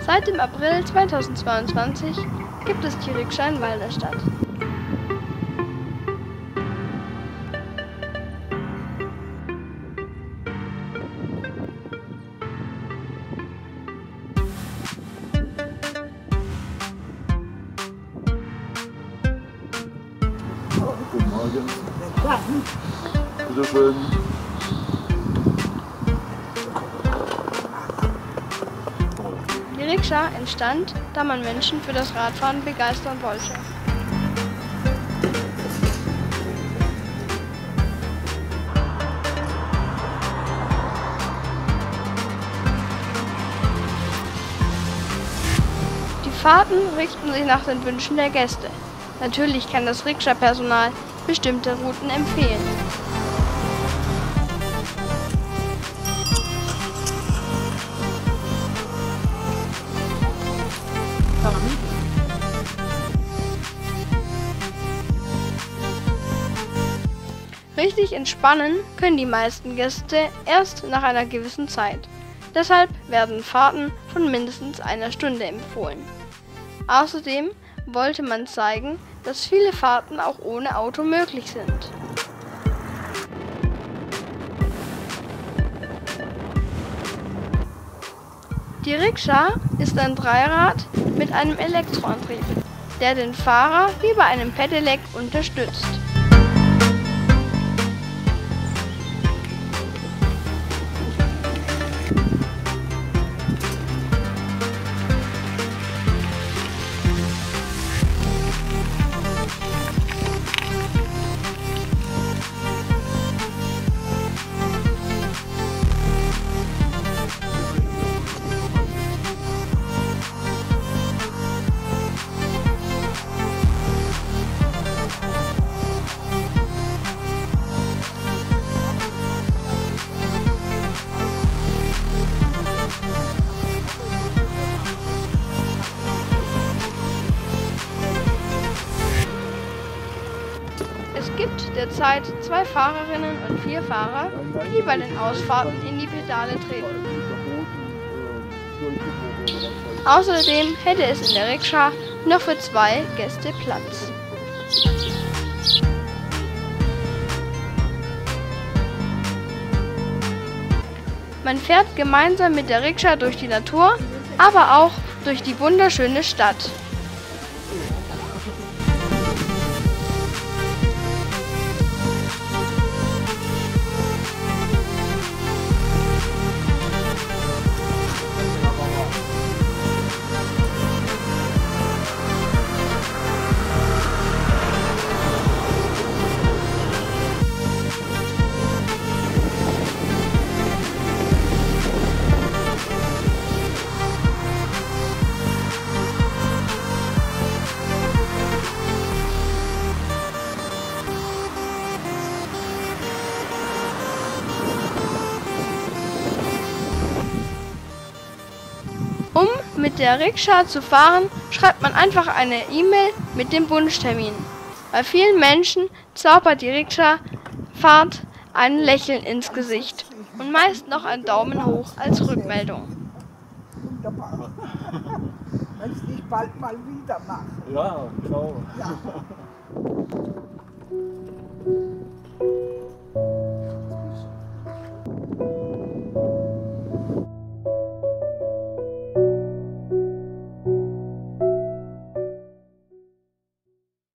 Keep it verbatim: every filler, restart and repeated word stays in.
Seit dem April zweitausendzweiundzwanzig gibt es die Rikscha in Walderstadt. Guten Morgen. Bitte schön. Die Rikscha entstand, da man Menschen für das Radfahren begeistern wollte. Die Fahrten richten sich nach den Wünschen der Gäste. Natürlich kann das Rikscha-Personal bestimmte Routen empfehlen. Richtig entspannen können die meisten Gäste erst nach einer gewissen Zeit. Deshalb werden Fahrten von mindestens einer Stunde empfohlen. Außerdem wollte man zeigen, dass viele Fahrten auch ohne Auto möglich sind. Die Rikscha ist ein Dreirad mit einem Elektroantrieb, der den Fahrer wie bei einem Pedelec unterstützt. Es gibt derzeit zwei Fahrerinnen und vier Fahrer, die bei den Ausfahrten in die Pedale treten. Außerdem hätte es in der Rikscha noch für zwei Gäste Platz. Man fährt gemeinsam mit der Rikscha durch die Natur, aber auch durch die wunderschöne Stadt. Um mit der Rikscha zu fahren, schreibt man einfach eine E-Mail mit dem Wunschtermin. Bei vielen Menschen zaubert die Rikscha-Fahrt ein Lächeln ins Gesicht und meist noch ein Daumen hoch als Rückmeldung. Wunderbar. Wenn es nicht bald mal wieder macht. Ja, ciao. Ja.